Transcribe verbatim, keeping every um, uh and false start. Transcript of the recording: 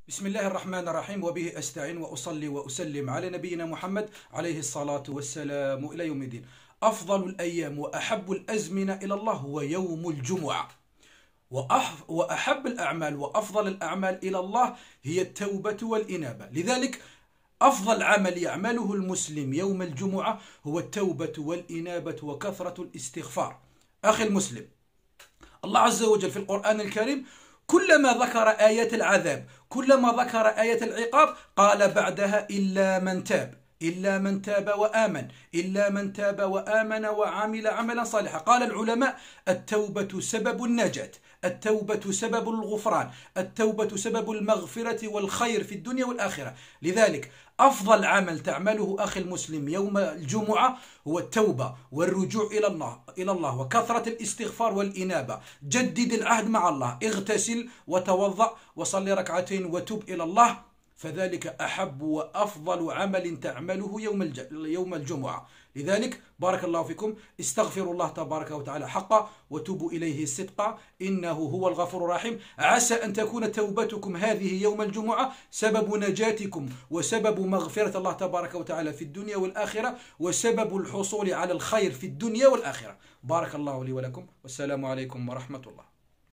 بسم الله الرحمن الرحيم، وبه أستعين وأصلي وأسلم على نبينا محمد عليه الصلاة والسلام إلى يوم الدين. أفضل الأيام وأحب الأزمنة إلى الله هو يوم الجمعة، وأحب الأعمال وأفضل الأعمال إلى الله هي التوبة والإنابة. لذلك أفضل عمل يعمله المسلم يوم الجمعة هو التوبة والإنابة وكثرة الاستغفار. أخي المسلم، الله عز وجل في القرآن الكريم كلما ذكر آيات العذاب، كلما ذكر آية العقاب، قال بعدها إلا من تاب، إلا من تاب وآمن، إلا من تاب وآمن وعمل عملا صالحا. قال العلماء: التوبة سبب النجاة، التوبة سبب الغفران، التوبة سبب المغفرة والخير في الدنيا والآخرة. لذلك أفضل عمل تعمله أخي المسلم يوم الجمعة هو التوبة والرجوع إلى الله إلى الله وكثرة الاستغفار والإنابة. جدد العهد مع الله، اغتسل وتوضأ وصلي ركعتين وتب إلى الله، فذلك أحب وأفضل عمل تعمله يوم يوم الجمعة. لذلك بارك الله فيكم، استغفروا الله تبارك وتعالى حقا وتوبوا إليه صدقا، إنه هو الغفور الرحيم. عسى أن تكون توبتكم هذه يوم الجمعة سبب نجاتكم وسبب مغفرة الله تبارك وتعالى في الدنيا والآخرة، وسبب الحصول على الخير في الدنيا والآخرة. بارك الله لي ولكم، والسلام عليكم ورحمة الله.